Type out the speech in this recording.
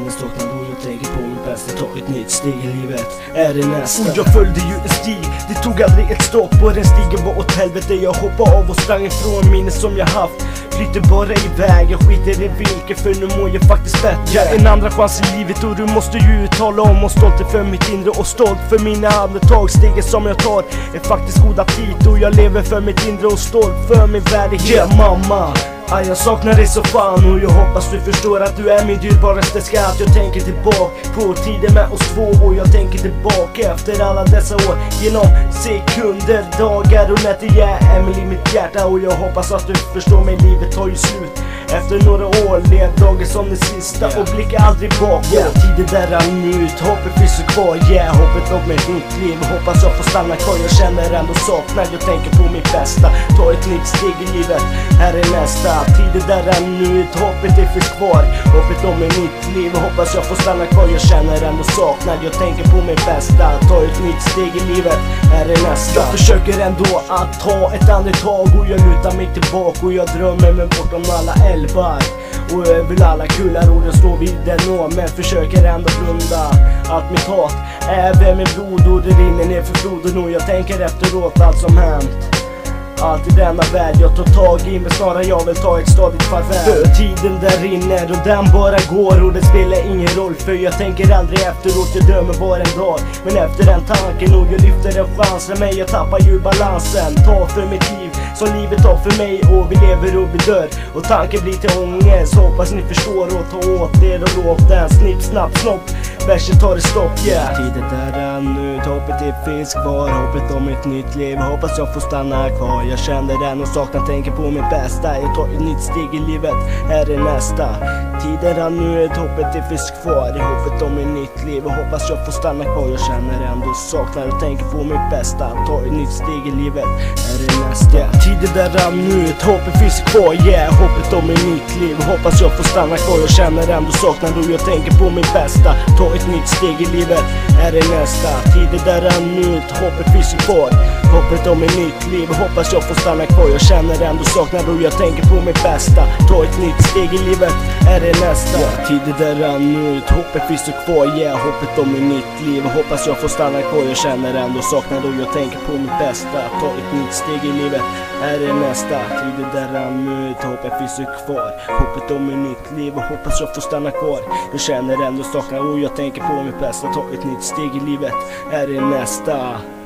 ändå saknar då jag tänker på min bästa. Ta ett nytt steg i livet, är det nästa. Jag följde ju en stig, det tog aldrig ett stopp. Och den stigen var åt helvete, jag hoppade av och sprang ifrån minne som jag haft. Flyter bara iväg, jag skiter i vilket, för nu mår jag faktiskt bättre. En andra chans i livet och du måste ju tala om. Och stolt är för mitt inre och stolt för mina andetag. Stegen som jag tar är faktiskt god aptit. Och jag lever för mitt inre och stolt för min värdighet. Mamma, jag saknar dig så fan. Och jag hoppas du förstår att du är min dyrbaraste skatt. Jag tänker tillbaka på tiden med oss två. Och jag tänker tillbaka efter alla dessa år. Genom sekunder, dagar och nätter. Jag är Emily i mitt hjärta. Och jag hoppas att du förstår mig, livet tar ju slut. Efter några år lev dagen som det sista. Och blicka aldrig bakåt. Tiden där rann ut, hoppet finns kvar. Hoppet om ett nytt liv. Hoppas jag får stanna kvar, jag känner ändå saknad. Jag tänker på mitt bästa, ta ett nytt steg i livet, här är nästa. Tiden där rann ut, hoppet det finns kvar. Hoppet om ett nytt liv. Hoppas jag får stanna kvar, jag känner ändå saknad. Jag tänker på mitt bästa, ta ett nytt steg i livet, här är nästa. Jag försöker ändå att ta ett andetag. Och jag lutar mig tillbaka och jag drömmer mig bortom alla älvar och över alla kullar. Och jag står vid den nå, men försöker ändå blunda allt mitt hat, även med blod. Och det rinner ner för floden och jag tänker efteråt allt som hänt. Allt i denna värld jag tar tag i, men snarare jag vill ta ett stadigt farväl. För tiden där rinner och den bara går. Och det spelar ingen roll, för jag tänker aldrig efteråt. Jag dömer bara en dag, men efter den tanken. Och jag lyfter en chans för mig, jag tappar ju balansen. Ta för mitt liv som livet tar för mig. Och vi lever och vi dör, och tanken blir till ångest. Hoppas ni förstår och ta åt er och låt den. Snipp, snapp, snopp, versen tar det stopp, Tiden där rann ut, hoppet det finns kvar. Hoppet om ett nytt liv, hoppas jag får stanna kvar. Jag känner den och saknar, tänker på mitt bästa. Jag tar ett nytt steg i livet, här är nästa. Tiden rann ut, hoppet det finns kvar. Hoppet om ett nytt liv, och hoppas jag får stanna kvar. Jag känner ändå saknar och tänker på mitt bästa. Ta ett nytt steg i livet, här är nästa. Tiden där rann ut, hoppet finns kvar. Hoppet om ett nytt liv, och hoppas jag får stanna kvar. Jag känner ändå saknar och jag tänker på mitt bästa. Ta ett nytt steg i livet, här är nästa. Tiden där rann ut, hoppet finns kvar. Hoppet om ett nytt liv, och hoppas jag får stanna kvar. Jag känner ändå saknar och jag tänker på mitt bästa. Ta ett nytt steg i livet, här är nästa. Tiden där rann ut, hoppet finns kvar. Hoppet om ett nytt liv, och hoppas jag får stanna kvar. Jag känner ändå saknar och jag tänker på mitt bästa. Ta ett nytt steg i livet, här är nästa. Tiden där rann ut, hoppet finns kvar. Hoppet om ett nytt liv, och hoppas jag får stanna kvar. Jag känner ändå saknar och jag tänker på mitt bästa. Ta ett nytt steg i livet, här är nästa.